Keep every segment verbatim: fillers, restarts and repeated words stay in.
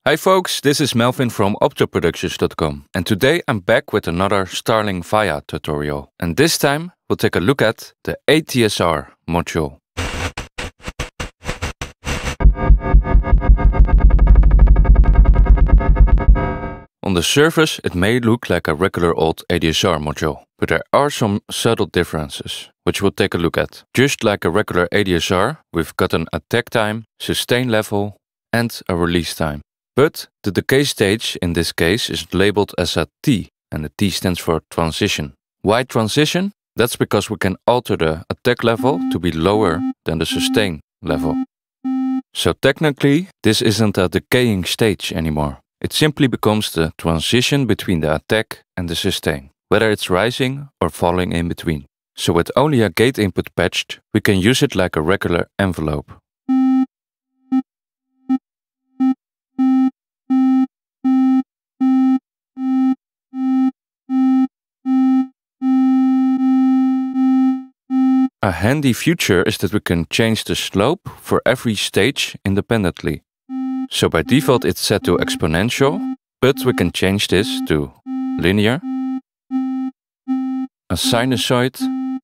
Hi folks, this is Melvin from Optoproductions dot com, and today I'm back with another Starling Via tutorial. And this time we'll take a look at the A T S R module. On the surface it may look like a regular old A D S R module, but there are some subtle differences, which we'll take a look at. Just like a regular A D S R, we've got an attack time, sustain level and a release time. But the decay stage in this case is labeled as a T, and the T stands for transition. Why transition? That's because we can alter the attack level to be lower than the sustain level. So technically, this isn't a decaying stage anymore. It simply becomes the transition between the attack and the sustain, whether it's rising or falling in between. So with only a gate input patched, we can use it like a regular envelope. A handy feature is that we can change the slope for every stage independently. So by default it's set to exponential, but we can change this to linear, a sinusoid,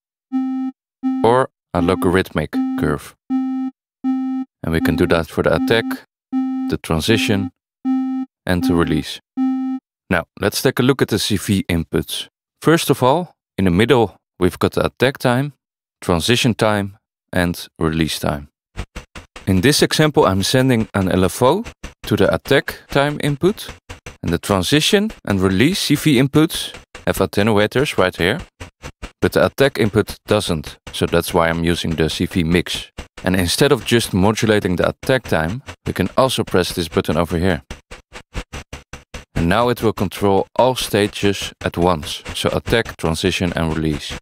or a logarithmic curve. And we can do that for the attack, the transition, and the release. Now let's take a look at the C V inputs. First of all, in the middle we've got the attack time, transition time and release time. In this example I'm sending an L F O to the attack time input, and the transition and release C V inputs have attenuators right here, but the attack input doesn't, so that's why I'm using the C V mix. And instead of just modulating the attack time, we can also press this button over here. And now it will control all stages at once, so attack, transition and release.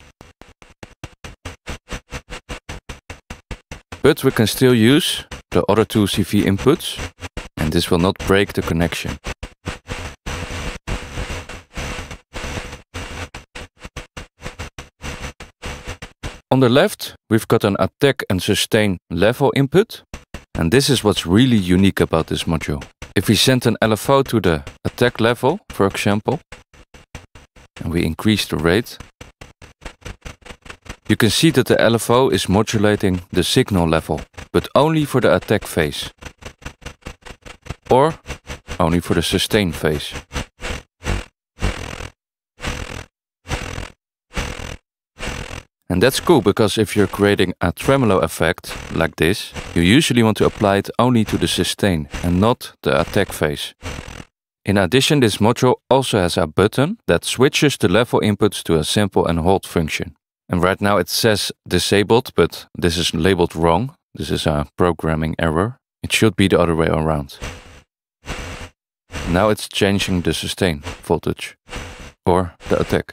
But we can still use the other two C V inputs, and this will not break the connection. On the left, we've got an attack and sustain level input, and this is what's really unique about this module. If we send an L F O to the attack level, for example, and we increase the rate, you can see that the L F O is modulating the signal level, but only for the attack phase, or only for the sustain phase. And that's cool, because if you're creating a tremolo effect like this, you usually want to apply it only to the sustain and not the attack phase. In addition, this module also has a button that switches the level inputs to a sample and hold function. And right now it says disabled, but this is labeled wrong. This is a programming error. It should be the other way around. Now it's changing the sustain voltage or the attack.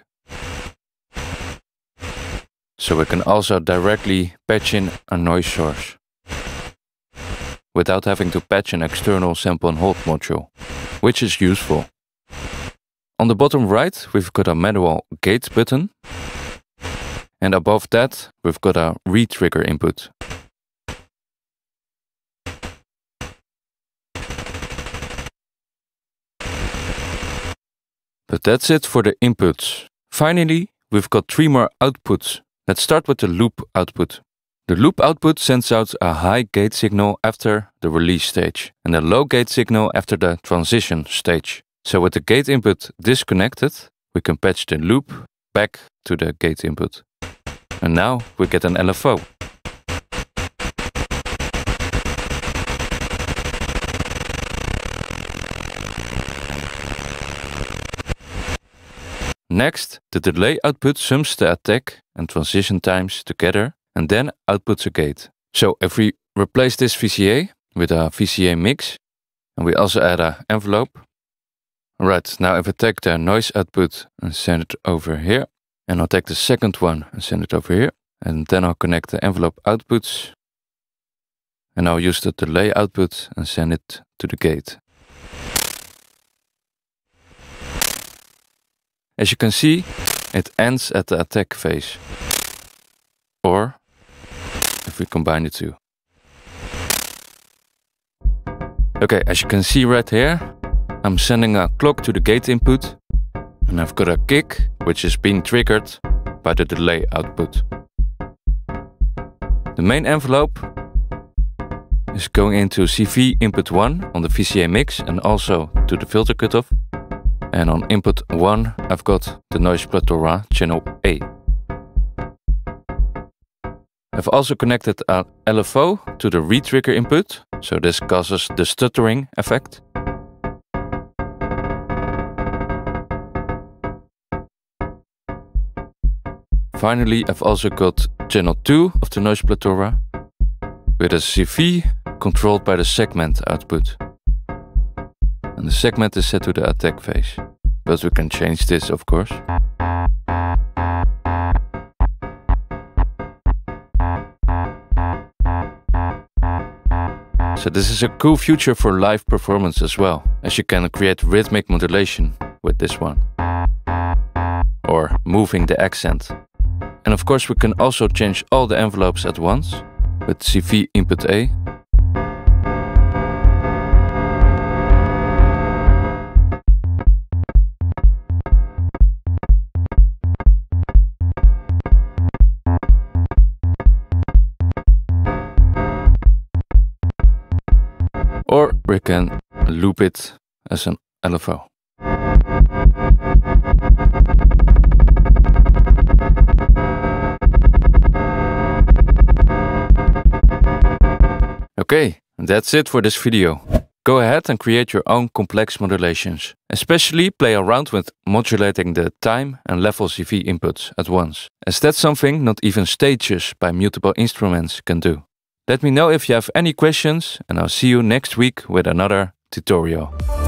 So we can also directly patch in a noise source without having to patch an external sample and hold module, which is useful. On the bottom right, we've got a manual gate button. And above that, we've got a re-trigger input. But that's it for the inputs. Finally, we've got three more outputs. Let's start with the loop output. The loop output sends out a high gate signal after the release stage and a low gate signal after the transition stage. So with the gate input disconnected, we can patch the loop back to the gate input. And now we get an L F O. Next, the delay output sums the attack and transition times together and then outputs a gate. So if we replace this V C A with a V C A mix, and we also add an envelope. Right, now if I take the noise output and send it over here, and I'll take the second one and send it over here, and then I'll connect the envelope outputs, and I'll use the delay output and send it to the gate. As you can see, it ends at the attack phase. Or if we combine the two. Okay, as you can see right here, I'm sending a clock to the gate input, and I've got a kick, which is being triggered by the delay output. The main envelope is going into C V input one on the V C A mix and also to the filter cutoff. And on input one, I've got the noise plethora channel A. I've also connected a L F O to the retrigger input, so this causes the stuttering effect. Finally, I've also got channel two of the noise plethora with a C V controlled by the segment output. And the segment is set to the attack phase, but we can change this, of course. So this is a cool feature for live performance as well, as you can create rhythmic modulation with this one. Or moving the accent. And of course we can also change all the envelopes at once with C V input A. Or we can loop it as an L F O. Okay, that's it for this video. Go ahead and create your own complex modulations. Especially play around with modulating the time and level C V inputs at once, as that's something not even stages by mutable instruments can do. Let me know if you have any questions, and I'll see you next week with another tutorial.